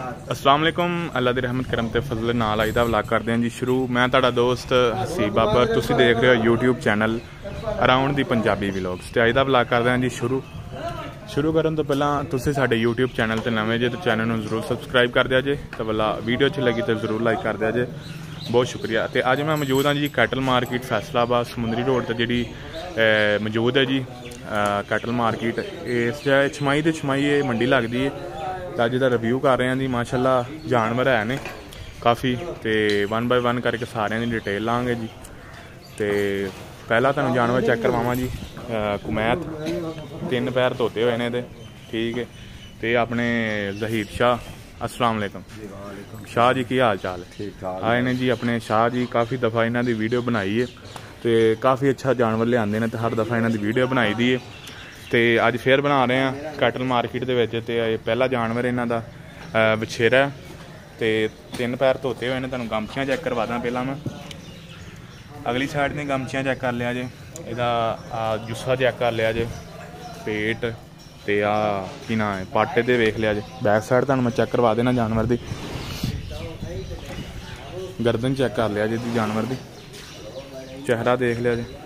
अस्सलाम वालेकुम। अल्लाह दी रहमत करम ते फजल नाल आई दा व्लॉग करदे हैं जी शुरू। मैं तुहाडा दोस्त हसीब बाबर, तुसीं देख रहे हो YouTube channel around the Punjabi vlogs. ते अज दा व्लॉग करदे हैं जी शुरू करन तो पहला तुसीं साडे यूट्यूब चैनल ते नवें जे तो चैनल नूं जरूर सबसक्राइब कर दिया जे, तो भला वीडियो अच्छी लगी तो जरूर लाइक कर दिया जे, बहुत शुक्रिया। तो अज मैं मौजूद हाँ जी कैटल मार्केट फैसलाबाद समुंदरी रोड पर जी मौजूद है जी कैटल मार्केट। इस छमाई तो छमाई मंडी लगती है। तो अज का रिव्यू कर रहे हैं जी। माशाल्लाह जानवर है ने काफ़ी, तो 1 बाय 1 करके सारे की डिटेल लाँगे जी। तो पहला तुम जानवर चेक करवावा जी कुमैत, 3 पैर धोते हुए ने, ठीक है। तो अपने जहीर शाह, अस्सलाम वालेकुम शाह जी, की हाल चाल है? आए ने जी अपने शाह जी, काफ़ी दफ़ा इन्हों की वीडियो बनाई है, तो काफ़ी अच्छा जानवर लियाते हैं, तो हर दफ़ा इन्हों की वीडियो बनाई दी है। तो अज फिर बना रहे हैं कैटल मार्केट के। तो पहला जानवर इन्हों का बछेरा, तो 3 पैर धोते हुए ने। तुहानूं गमछियाँ चेक करवा दा पहला मैं। अगली साइड ने गमछियाँ चेक कर लिया जे, इहदा जुस्सा चेक कर लिया जे, पेट ते की ना है पाटे ते वेख लिया जे। बैक साइड तुहानूं मैं चेक करवा देना जानवर की। गर्दन चेक कर लिया जी जानवर की, चेहरा देख लिया जी।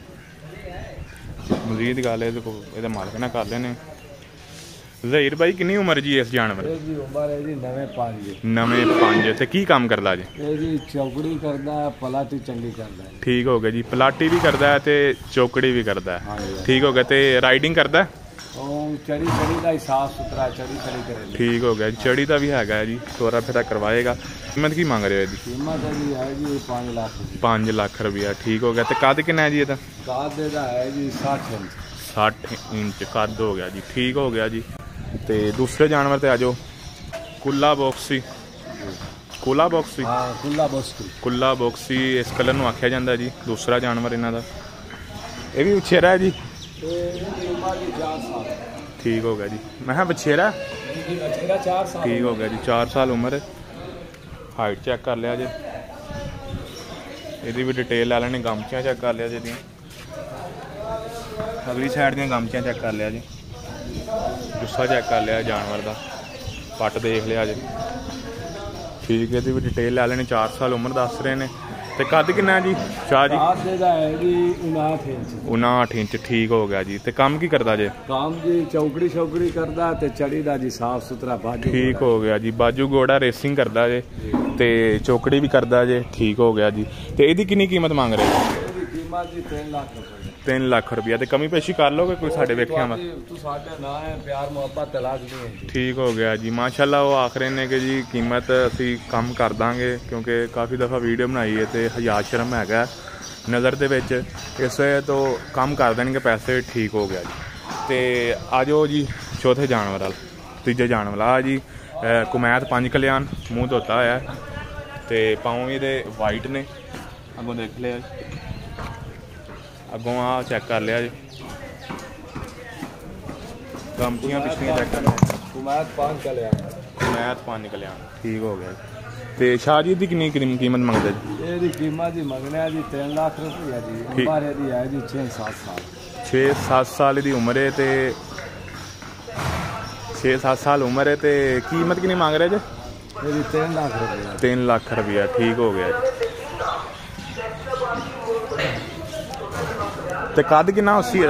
मजीद गल ये मालक ने कर लेने। जहीर भाई कितनी उम्र जी इस जानवर? नवे 5। ते की काम करदा जी? चौकड़ी करदा है, पलाटी चंगी करदा है। ठीक हो गया जी, पलाटी भी करदा है ते चौकड़ी भी करदा है। ठीक हो गया। ते राइडिंग करदा है? चढ़ी का साफ सुथरा चढ़ी करे। ठीक हो गया, चढ़ी का भी है जी, तोरा फेरा करवाएगा। कीमत की मांग रहे हो जी? कीमत है जी 5 लाख। 5 लाख रुपया। ठीक हो गया। तो कद कितना है जी ਇਹਦਾ? कद है जी 60 इंच। 60 इंच कद हो गया जी। ठीक हो गया जी। तो दूसरे जानवर ते आ जाओ। कुल्ला बॉक्सी, कुल्ला बॉक्सी, कुल्ला बॉक्सी इस कलर में आख्या जाता है जी। दूसरा जानवर इन्हों का ये भी बछेरा है जी। ठीक हो गया जी। मैं बछेरा 4 साल। ठीक हो गया जी, 4 साल उम्र। हाइट चेक कर लिया जी, यदी भी डिटेल लै लेने। गमछियाँ चेक कर लिया जी, अगली साइड दी गमछियाँ चेक कर लिया जी। जुस्सा चेक कर लिया जानवर का, पट देख लिया जी। ठीक है, भी डिटेल लै लेने। 4 साल उम्र दस रहे हैं। तो कद कितना है जी शाह जी? 59 इंच। ठीक हो गया जी। तो काम की करता जे? काम जी चौकड़ी करदा ते चढ़ी दा जी साफ सुथरा बाजू। ठीक हो गया जी, बाजू घोड़ा रेसिंग करता जे, ते चौकड़ी भी करता जे। ठीक हो गया जी। तो यदी कितनी कीमत मांग रहे हो? कीमत जी 3 लाख रुपए। 3 लाख रुपया। तो कमी पेशी कर लोगे कोई साढ़े वेख्या वा? प्यार मुहब्बत लाजमी। ठीक हो गया जी। माशाल्लाह वो आख रहे हैं कि जी कीमत असी कम कर देंगे, क्योंकि काफ़ी दफ़ा वीडियो बनाई है तो हज़ार शर्म है नज़र दे विच, इस तो कम कर देंगे पैसे। ठीक हो गया जी। तो आ जाओ जी चौथे जानवर वाल, तीजे जानवर आ जी कुमैत 5 कल्याण, मूँह धोता होया, तो पाँव ये वाइट ने। अगों देख लिया, अगों आ चेक कर लिया जी। गमछियाँ पिछलियाँ चेक कर लिया। कुमैत 5 कल्याण। कुमैत 5 कल्याण। ठीक हो गया। तो शाह जी की कितनी कीमत मंगते जी? ये कीमत जी मंगने जी 3 लाख रुपया जी। उम्र है जी 6-7 साल। 6-7 साल की उम्र है। तो 6-7 साल उम्र है। तो कीमत कितनी मांग रहे जी? ये 3 लाख रुपया। 3 लाख रुपया। ठीक हो गया जी। तो कद कितना उसी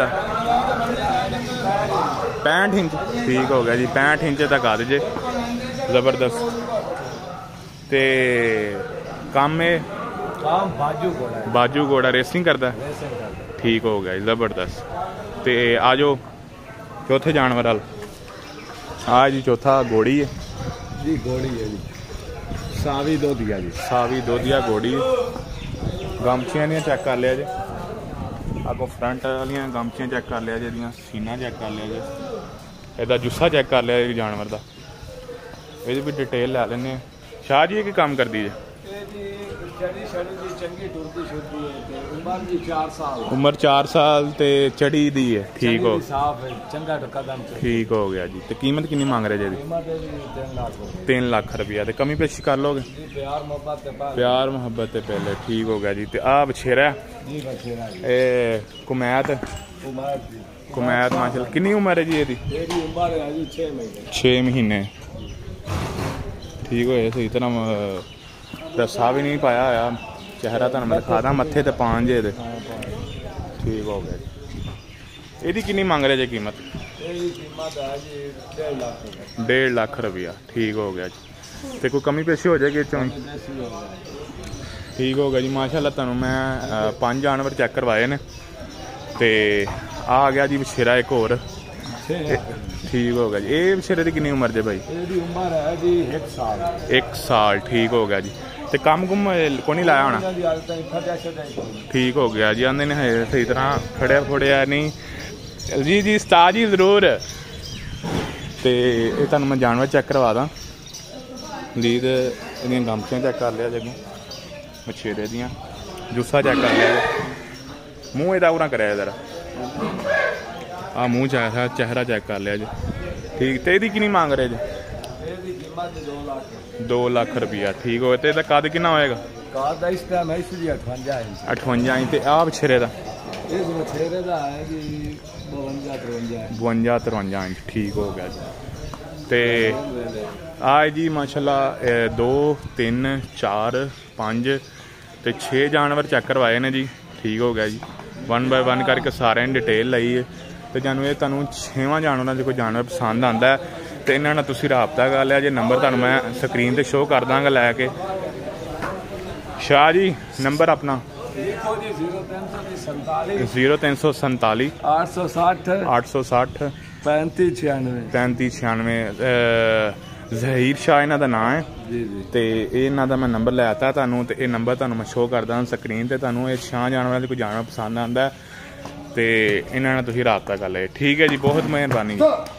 65 इंच। ठीक हो गया जी, 65 इंच तक कद जे, जबरदस्त। ते काम में बाजू घोड़ा रेसिंग करता है। ठीक हो गया जी, जबरदस्त। तो आ जाओ चौथे जानवर वाल। आ जी चौथा घोड़ी है जी। घोड़ी है जी, सावी दोधिया जी। सावी दोधिया घोड़ी। गमछियाँ दी चेक कर लिया जी। अगों फ्रंट वाली गमछियाँ चेक कर लिया जी, सीना चेक कर लिया जी, इसका जुस्सा चेक कर लिया जी जानवर का। ये भी डिटेल लै लें। शाह जी की काम कर दी है? उम्र 4 साल ते चढ़ी दी है। ठीक हो, ठीक हो गया जी। तो कीमत कितनी मांग रहे जी? 3 लाख रुपया। तो कमी पेशी कर लोगे? प्यार मुहब्बत पहले। ठीक हो गया जी। तो आ बछेरा कुमैत, कुमैत माशाल्लाह कितनी उम्र है जी? 6 महीने। ठीक होए सही तरह रस्सा भी नहीं पाया होया चेहरा तुहानू मैं दिखा दा मत्थे ते पान जे दे ठीक हो गया ਇਹਦੀ किन्नी मंग रहे जे कीमत 1.5 लाख रुपया ठीक हो गया जी तो कोई कमी पेशी हो जाएगी चों ठीक हो गया जी माशाल्लाह तुहानू मैं 5 जानवर चेक करवाए ने ते आ गया जी बछेरा एक होर ठीक हो गया जी ये बछेरे की कितनी उम्र जे भाई उम्र है जी 1 साल 1 साल ठीक हो गया जी ते कम कुम को नहीं लाया होना ठीक हो गया जी आंदे ने सही तरह खड़िया खुड़िया नहीं जी जी उस्ताद जी जरूर ते तुहानू मैं जानवर चेक करवा दा लीद इहदियां गमछियां चेक कर लिया जगों बछेरे दियां जुस्सा चेक कर लिया मूँह इहदा उरा कराया जरा आ मूँह चेहरा चेक कर लिया जी ठीक तो यदी कितनी मांग रहे जी 2 लाख रुपया ठीक हो तो कद कितना होएगा 58 इंच ते आ बछेरे दा 52-53 इंच ठीक हो गया जी ते आए जी माशाल्लाह 2 3 4 5 ते 6 जानवर चेक करवाए ने जी ठीक हो गया जी 1 बाय 1 करके सारे डिटेल लाई है तो जानू ये तुहानू 6वां जानवरों से कोई जानवर पसंद आता है तो इन्होंने नाल तुसीं राबता कर लिया जे नंबर तुहानू मैं स्क्रीन ते शो कर दांगा लैके शाह जी नंबर अपना 0347 860 3596 ਜ਼ਹੀਰ शाह इन्हों का नाम है तो इन्हों का मैं नंबर लैता तुहानू तो यह नंबर तुहानू मैं शो करदा स्क्रीन ते तुहानू ये 6 जानवरों से कोई जानवर पसंद आता है तो इन्होंने तुसीं राबता कर लिया ठीक है जी बहुत मेहरबानी।